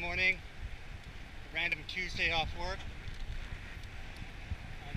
morning, a random Tuesday off work. I'm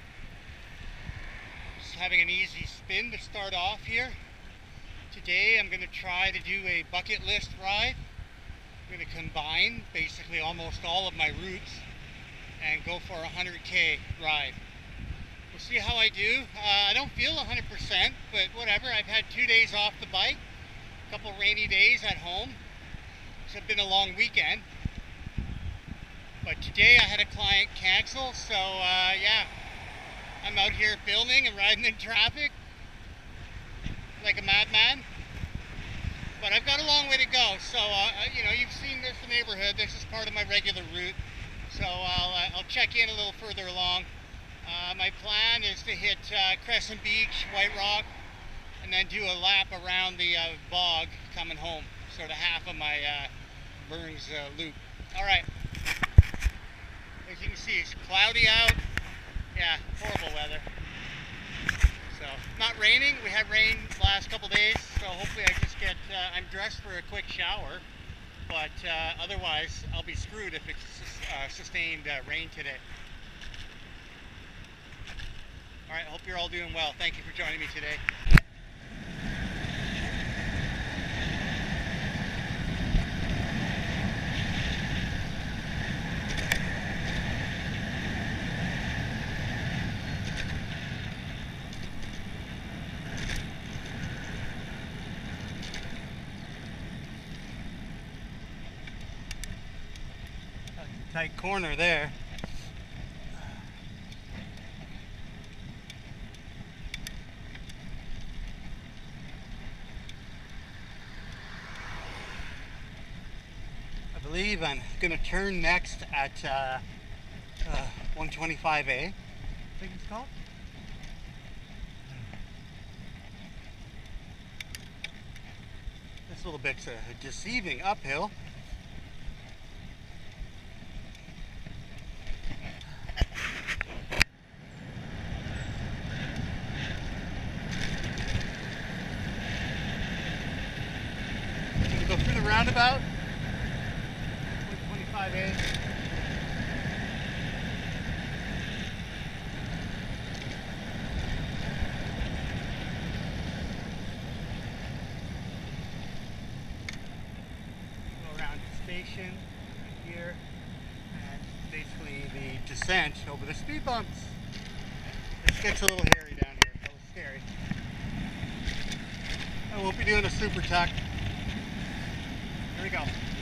just having an easy spin to start off here. Today I'm going to try to do a bucket list ride. I'm going to combine basically almost all of my routes and go for a 100K ride. We'll see how I do. I don't feel 100%, but whatever. I've had 2 days off the bike, a couple rainy days at home. It's been a long weekend. But today I had a client cancel, so yeah, I'm out here filming and riding in traffic like a madman. But I've got a long way to go, so you know, you've seen this neighborhood. This is part of my regular route, so I'll check in a little further along. My plan is to hit Crescent Beach, White Rock, and then do a lap around the bog coming home, sort of half of my Burns loop. All right. As you can see, it's cloudy out. Yeah, horrible weather. So, not raining. We had rain the last couple days, so hopefully I just get, I'm dressed for a quick shower, but otherwise I'll be screwed if it's sustained rain today. All right, hope you're all doing well. Thank you for joining me today. Tight corner there. I believe I'm going to turn next at 125A, I think it's called. This little bit's a deceiving uphill. Go through the roundabout, 125A. Go around the station here, and basically the descent over the speed bumps. This gets a little hairy down here, a little scary. I won't be doing a super tuck. Here we go.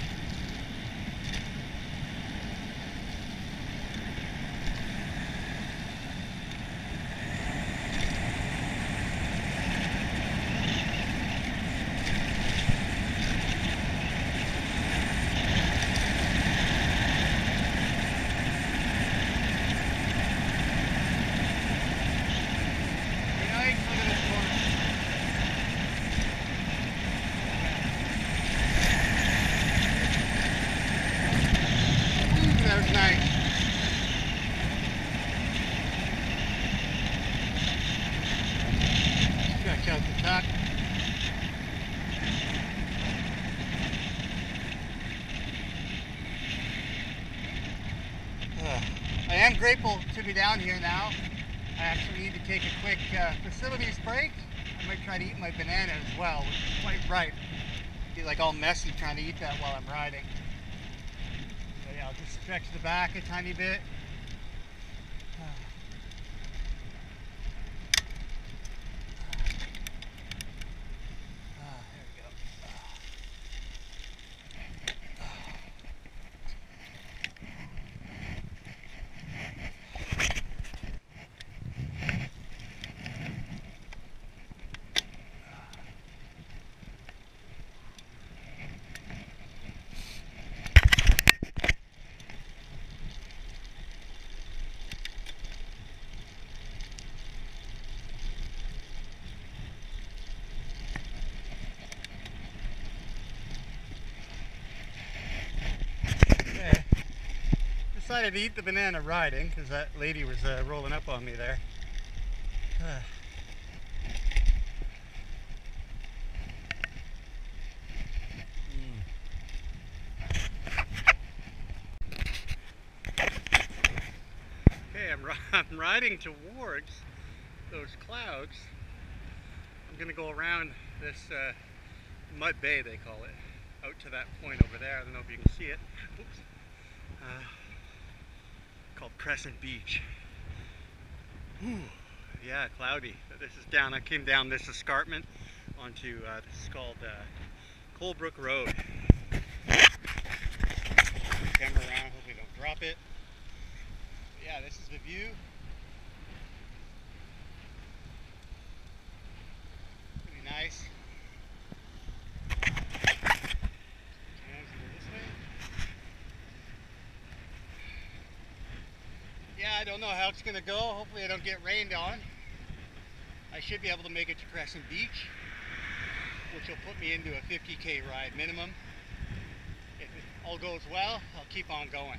Nice. Check out the tuck. I am grateful to be down here now. I actually need to take a quick facilities break. I might try to eat my banana as well, which is quite ripe. Be like all messy trying to eat that while I'm riding. Yeah, I'll just stretch the back a tiny bit. There we go. Decided to eat the banana riding because that lady was rolling up on me there. I'm riding towards those clouds. I'm gonna go around this mud bay, they call it, out to that point over there. I don't know if you can see it. Oops. Called Crescent Beach. Ooh, yeah, cloudy. This is down. I came down this escarpment onto this is called Colebrook Road. Camera around. Hopefully don't drop it. But yeah, this is the view. Pretty nice. Yeah, I don't know how it's going to go. Hopefully I don't get rained on. I should be able to make it to Crescent Beach, which will put me into a 50k ride minimum. If it all goes well, I'll keep on going.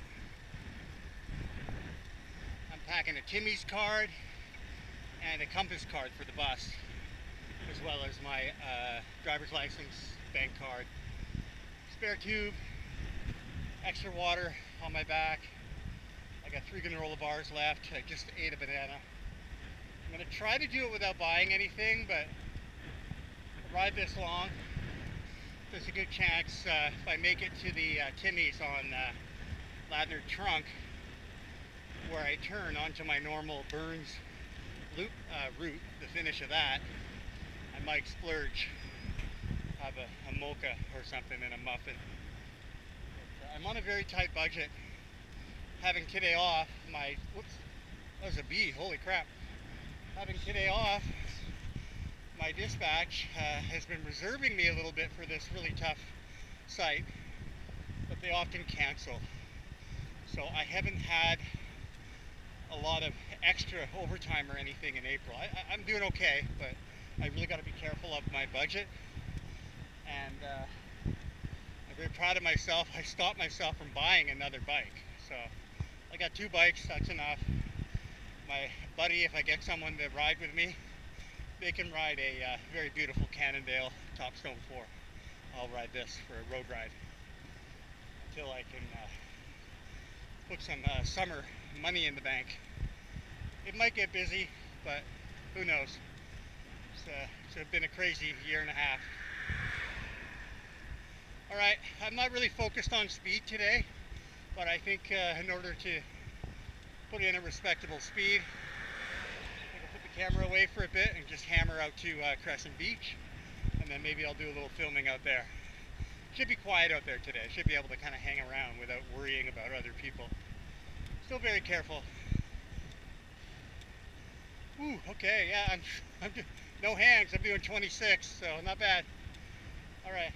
I'm packing a Timmy's card and a Compass card for the bus, as well as my driver's license, bank card, spare tube, extra water on my back. I got 3 granola bars left. I just ate a banana. I'm going to try to do it without buying anything, but I ride this long. There's a good chance if I make it to the Timmy's on Ladner Trunk, where I turn onto my normal Burns loop route, the finish of that, I might splurge, have a mocha or something and a muffin. But, I'm on a very tight budget. Having today off, whoops, that was a bee, holy crap. Having today off, my dispatch has been reserving me a little bit for this really tough site, but they often cancel. So I haven't had a lot of extra overtime or anything in April. I'm doing okay, but I really got to be careful of my budget. And I'm very proud of myself. I stopped myself from buying another bike. So I got 2 bikes, that's enough. My buddy, if I get someone to ride with me, they can ride a very beautiful Cannondale Topstone 4. I'll ride this for a road ride until I can put some summer money in the bank. It might get busy, but who knows. It's been a crazy year and a half. Alright, I'm not really focused on speed today, but I think in order to put in a respectable speed, I'm going to put the camera away for a bit and just hammer out to Crescent Beach, and then maybe I'll do a little filming out there. Should be quiet out there today. I should be able to kind of hang around without worrying about other people. Still very careful. Ooh, okay, yeah, I'm no hands. I'm doing 26, so not bad. All right.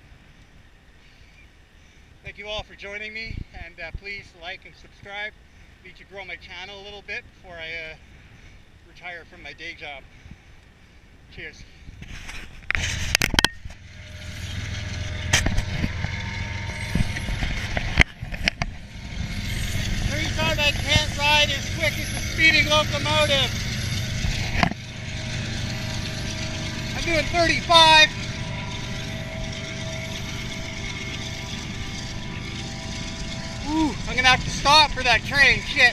Thank you all for joining me, and please like and subscribe. I need to grow my channel a little bit before I retire from my day job. Cheers. Turns out I can't ride as quick as a speeding locomotive. I'm doing 35. Ooh, I'm gonna have to stop for that train, shit.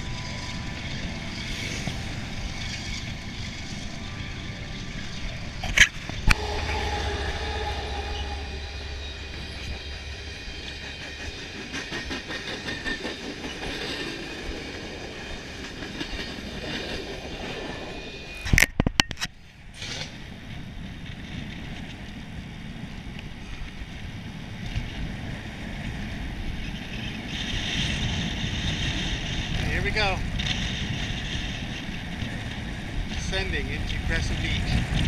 Here we go. Descending into Crescent Beach.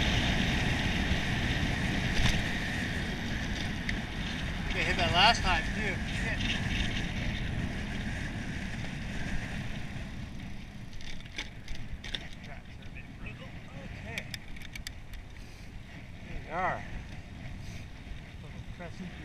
They hit that last time. are. Little crescent beach.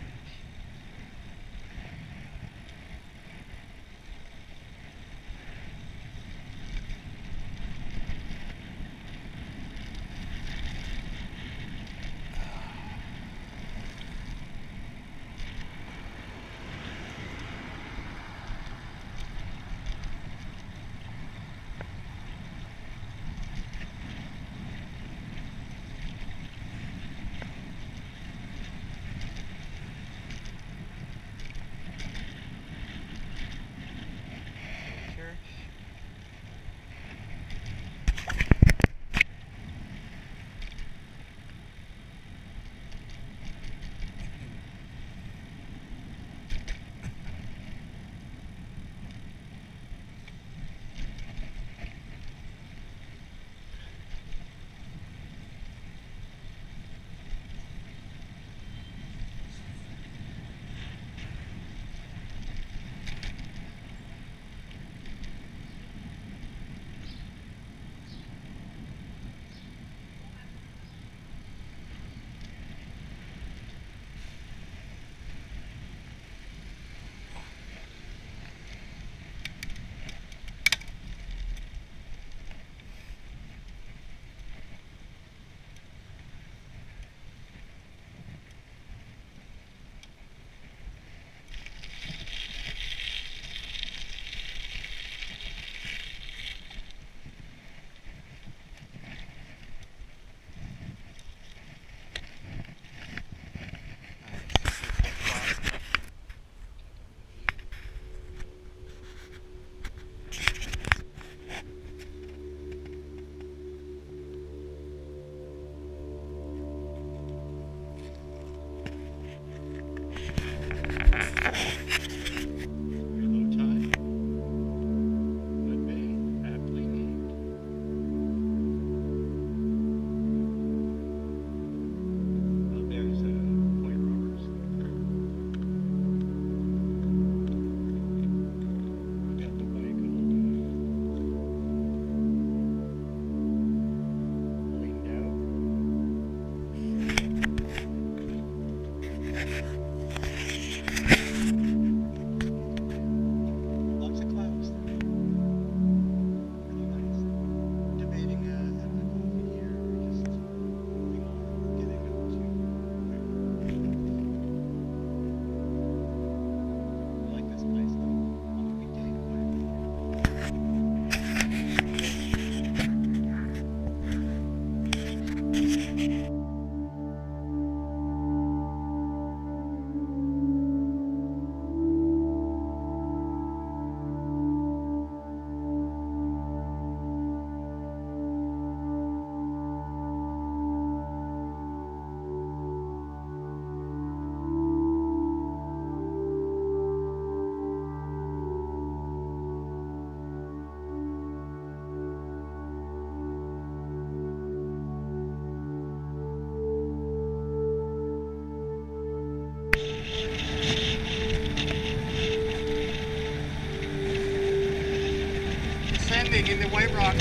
In the White Rock.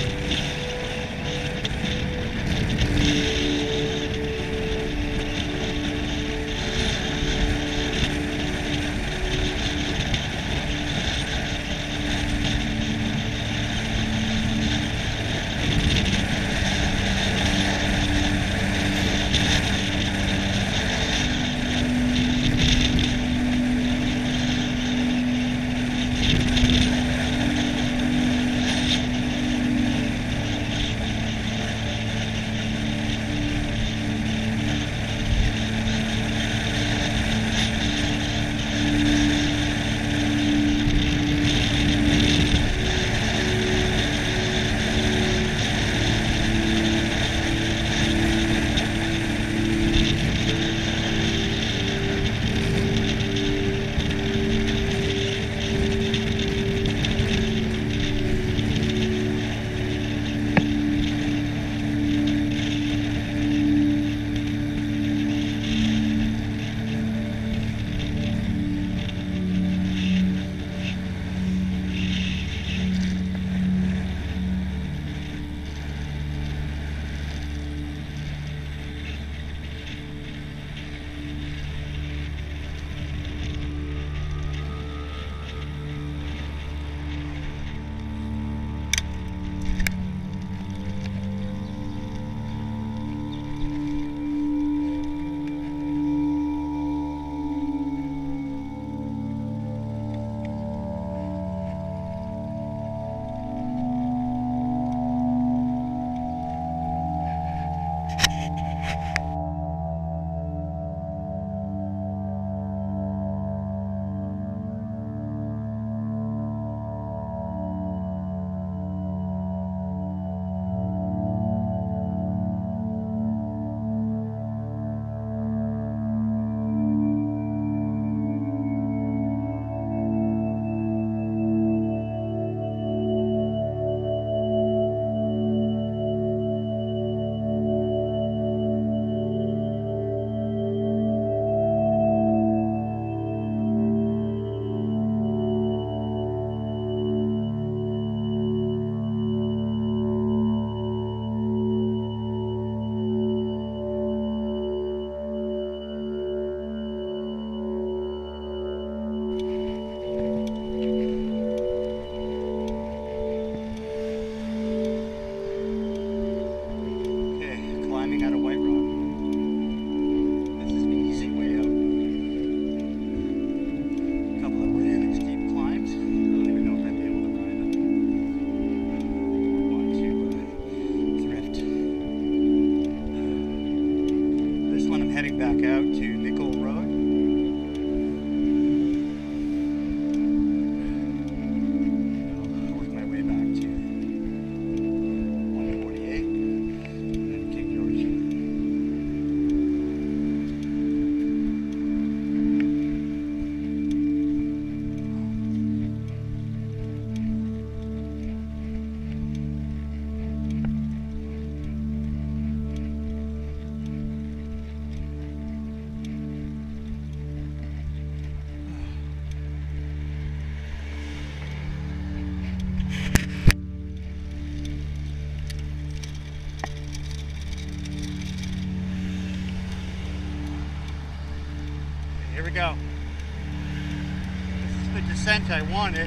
here we go. This is the descent I wanted.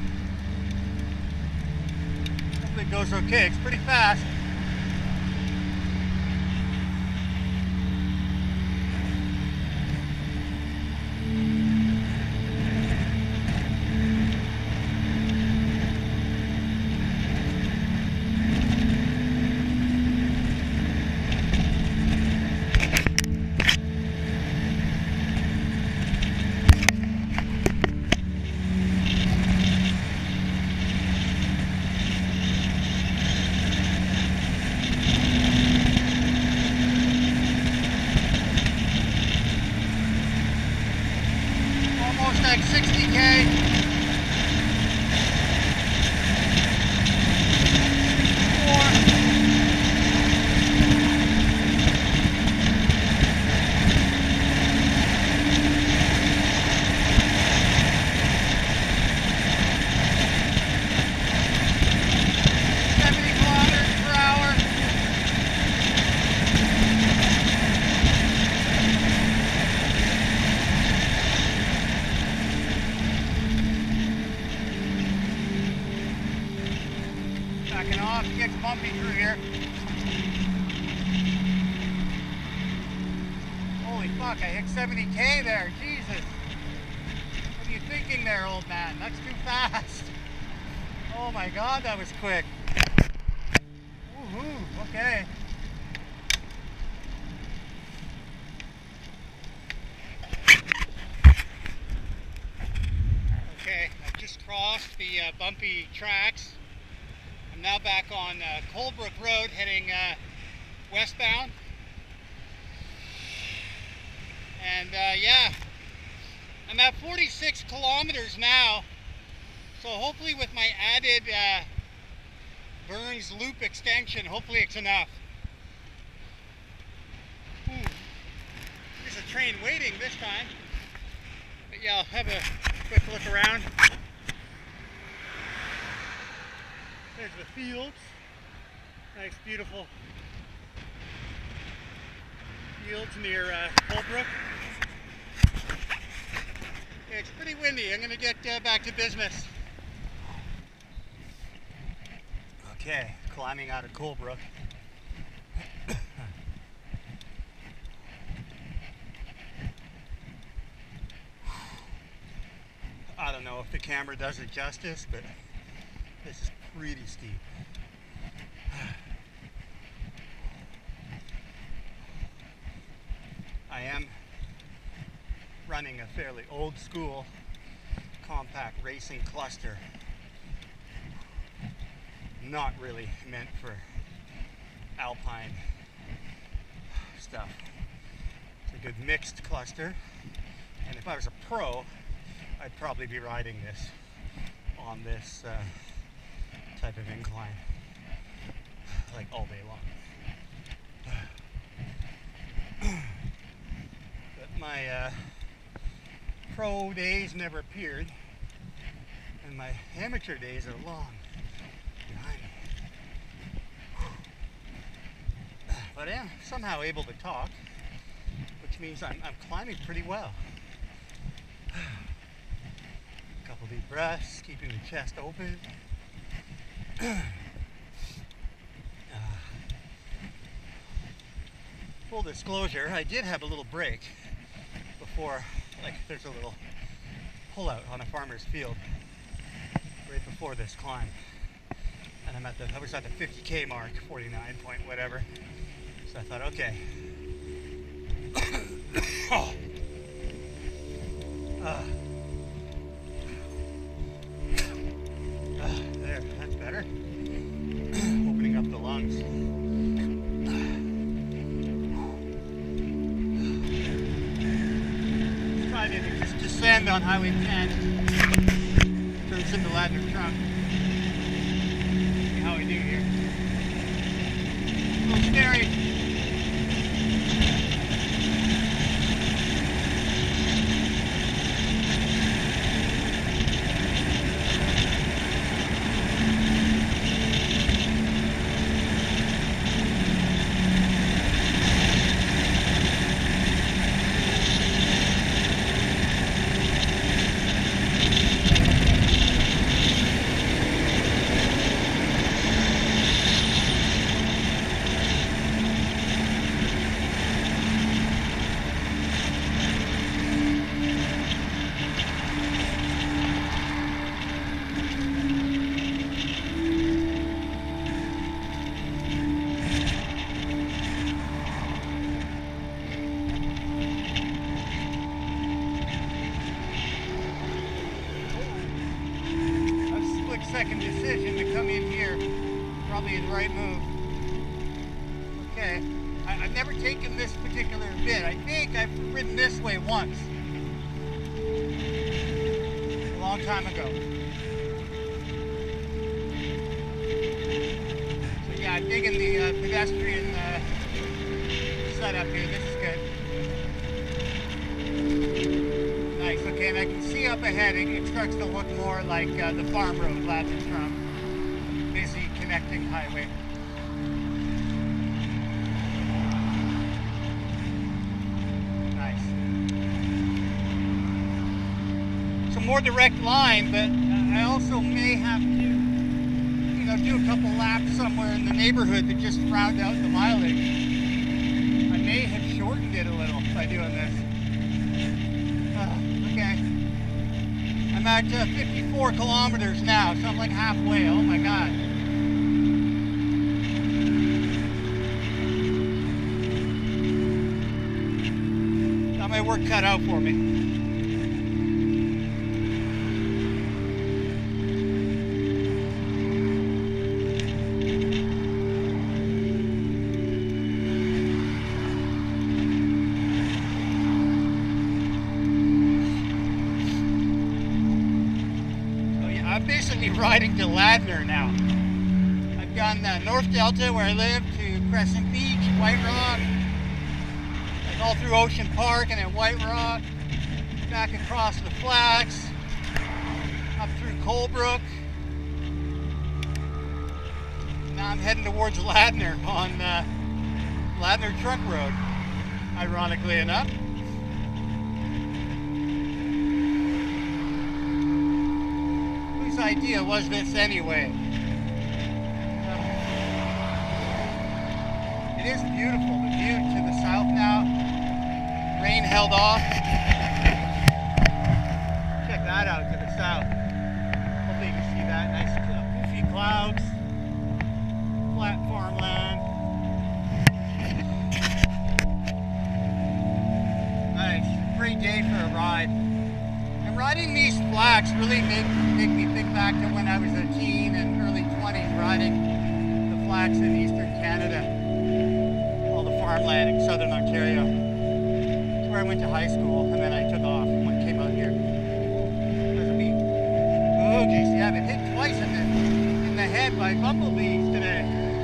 Hopefully it goes okay. It's pretty fast. Almost at 60K. Backing off, it gets bumpy through here. Holy fuck, I hit 70K there, Jesus. What are you thinking there, old man? That's too fast. Oh my God, that was quick. Woohoo, okay. Okay, I've just crossed the bumpy tracks. I'm now back on Colebrook Road heading westbound. And yeah, I'm at 46 kilometers now. So hopefully with my added Burns loop extension, hopefully it's enough. There's a train waiting this time. But yeah, I'll have a quick look around. There's the fields. Nice, beautiful fields near Colebrook. It's pretty windy. I'm going to get back to business. Okay, climbing out of Colebrook. I don't know if the camera does it justice, but this is pretty steep. I am running a fairly old school compact racing cluster. Not really meant for alpine stuff. It's a good mixed cluster, and if I was a pro, I'd probably be riding this on this type of incline like all day long. But my pro days never appeared, and my amateur days are long behind me. But I am somehow able to talk, which means I'm climbing pretty well. A couple deep breaths, keeping the chest open. Full disclosure, I did have a little break before, like there's a little pullout on a farmer's field right before this climb. And I was at the 50K mark, 49 point whatever. So I thought, okay. There, that's better. Opening up the lungs. Let's try to just descend on Highway 10. Turns into Ladner Trunk. See how we do here. A little scary. I've never taken this particular bit. I think I've ridden this way once. A long time ago. So yeah, I'm digging the pedestrian setup here. This is good. Nice, okay, and I can see up ahead, it starts to look more like the farm road, Ladner Trunk. Busy connecting highway. Nice. It's a more direct line, but I also may have to, do a couple laps somewhere in the neighborhood to just round out the mileage. I may have shortened it a little by doing this. Okay. I'm at 54 kilometers now, so I'm like halfway. Oh my God. Got my work cut out for me. I'm basically riding to Ladner now. I've gone North Delta, where I live, to Crescent Beach, White Rock, like all through Ocean Park, and then White Rock, back across the Flats, up through Colebrook. Now I'm heading towards Ladner on Ladner Truck Road, ironically enough. Idea was this anyway? It is beautiful, the view to the south now. Rain held off. Check that out to the south. Hopefully you can see that. Nice poofy clouds, flat farmland. Nice, great day for a ride. Riding these flats really make me think back to when I was a teen and early 20s riding the flats in eastern Canada, all the farmland in southern Ontario. That's where I went to high school, and then I took off when I came out here. Because of me. Oh geez, yeah, I've been hit twice in the head by bumblebees today.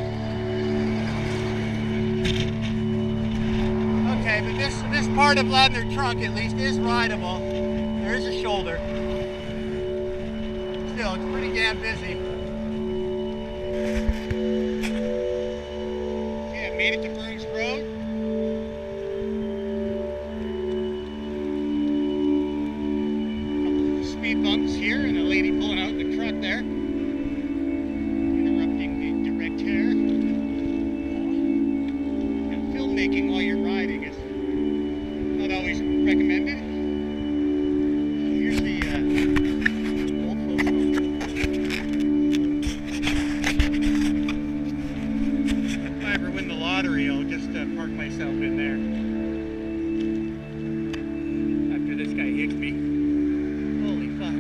Okay, but this part of Ladner Trunk at least is rideable. There's a shoulder. Still, it's pretty damn busy. Okay, I made it to Burns Road. Couple of speed bumps here, and a lady pulling out the truck there. Interrupting the direct hair. And filmmaking while you're riding is not always recommended. Park myself in there after this guy hits me. Holy fuck.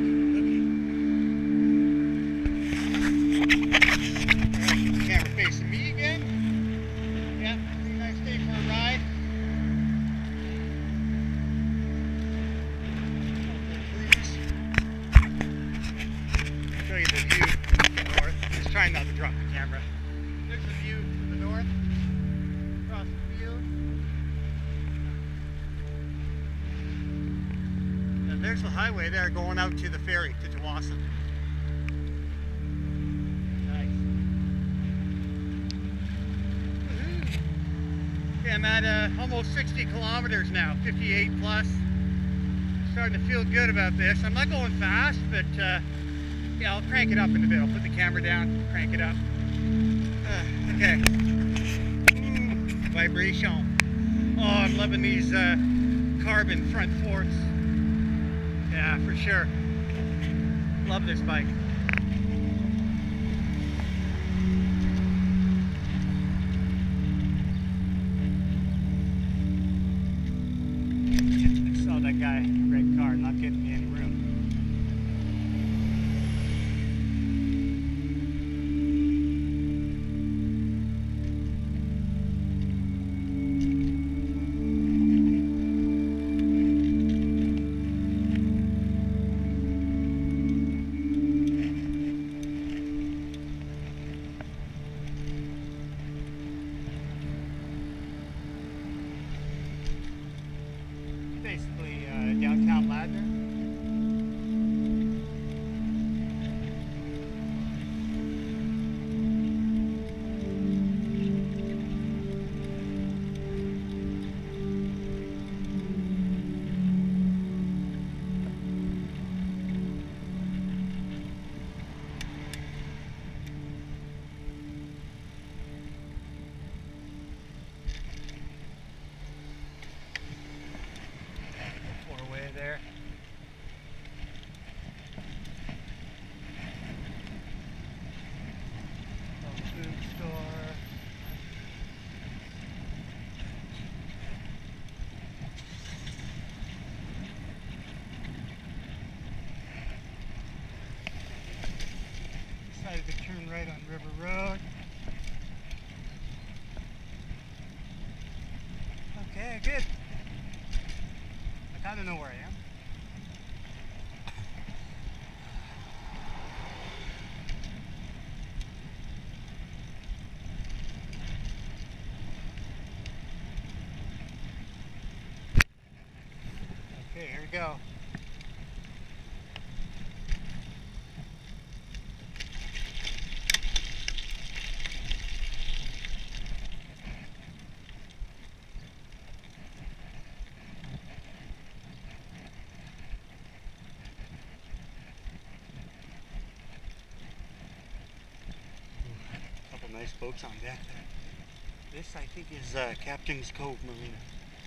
Okay. Alright, camera facing me again. Yeah, pretty nice day for a ride. I'll show you the view to the north. Just trying not to drop the camera. There's the view to the north. Across the field. And there's the highway there going out to the ferry to Tawasin. Nice. Okay, I'm at almost 60 kilometers now, 58 plus. Starting to feel good about this. I'm not going fast, but yeah, I'll crank it up in a bit. I'll put the camera down, crank it up. Okay. Vibration. Oh, I'm loving these carbon front forks. Yeah, for sure. Love this bike. I saw that guy in the red car not getting me any room. Okay, good. I kind of know where I am. Okay, here we go. Couple nice boats on deck there. This, I think, is Captain's Cove Marina.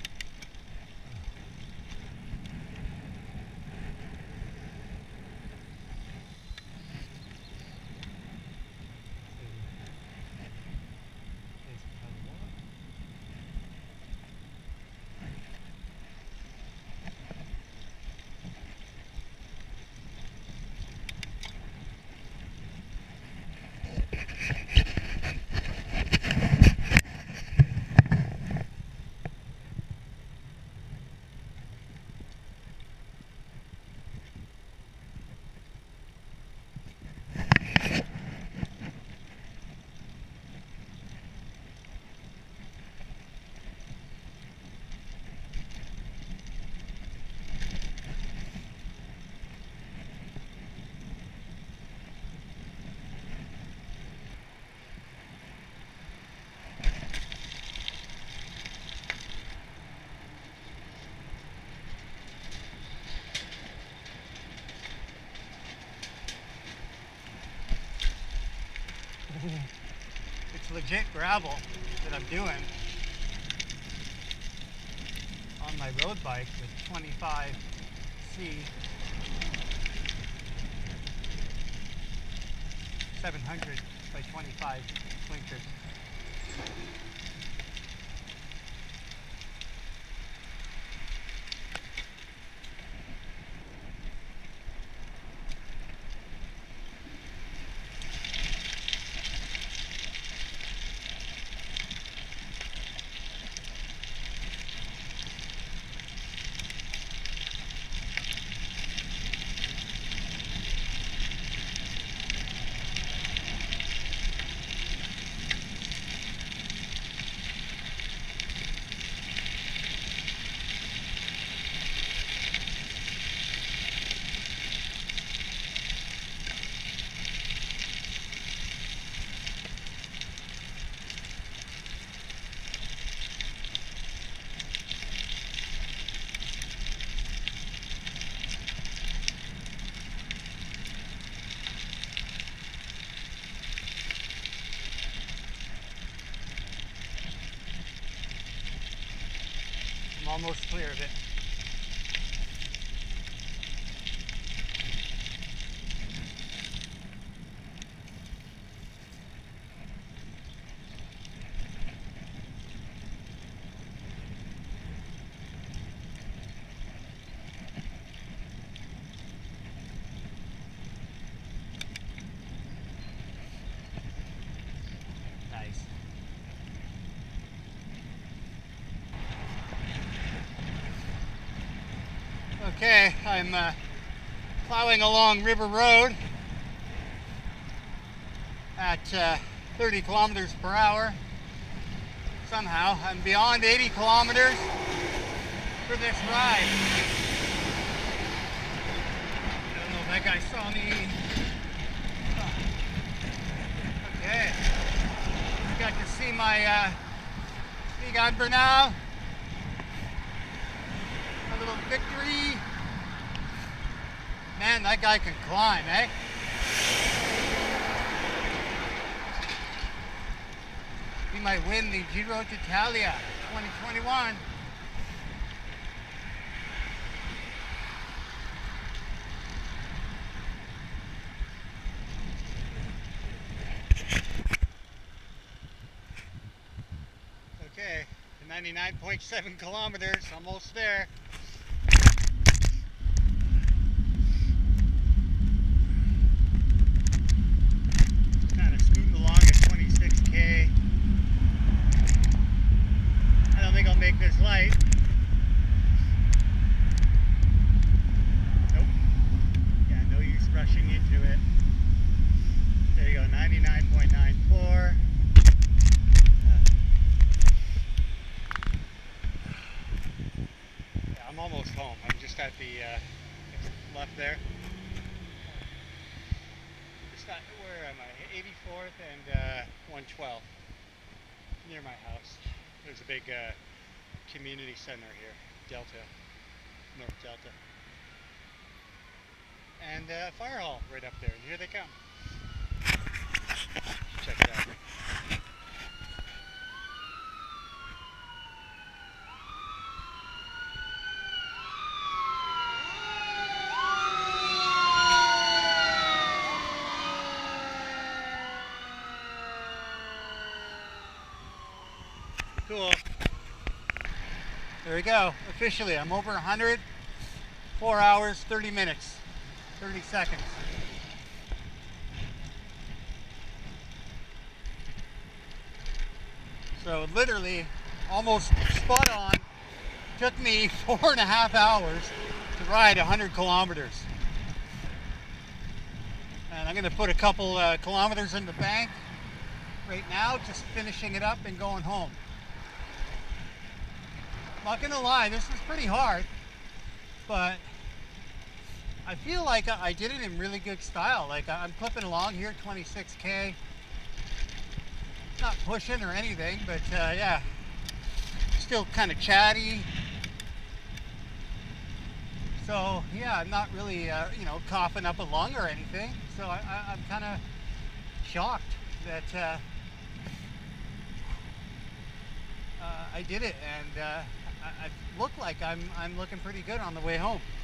It's legit gravel that I'm doing on my road bike with 25C 700 by 25 blinkers. I'm almost clear of it. Nice. Okay, I'm plowing along River Road at 30 kilometers per hour. Somehow, I'm beyond 80 kilometers for this ride. I don't know if that guy saw me. Okay, I got to see my big Amber now. A little victory. Man, that guy can climb, eh? He might win the Giro d'Italia 2021. Okay, 99.7 kilometers, almost there. Kind of scooting along at 26K. I don't think I'll make this light. Nope. Yeah, no use rushing into it. There you go, 99.94. Yeah, I'm almost home. I'm just at the left there. Where am I? 84th and 112th. Near my house. There's a big community center here, Delta, North Delta. And fire hall right up there, and here they come. Check it out. Cool. There we go. Officially, I'm over 100. 4 hours, 30 minutes, 30 seconds. So literally, almost spot on. Took me 4.5 hours to ride 100 kilometers. And I'm going to put a couple kilometers in the bank right now, just finishing it up and going home. Not gonna lie, this is pretty hard, but I feel like I did it in really good style. Like I'm clipping along here, 26K. Not pushing or anything, but yeah, still kind of chatty. So yeah, I'm not really, you know, coughing up a lung or anything. So I'm kind of shocked that I did it, and I look like I'm looking pretty good on the way home.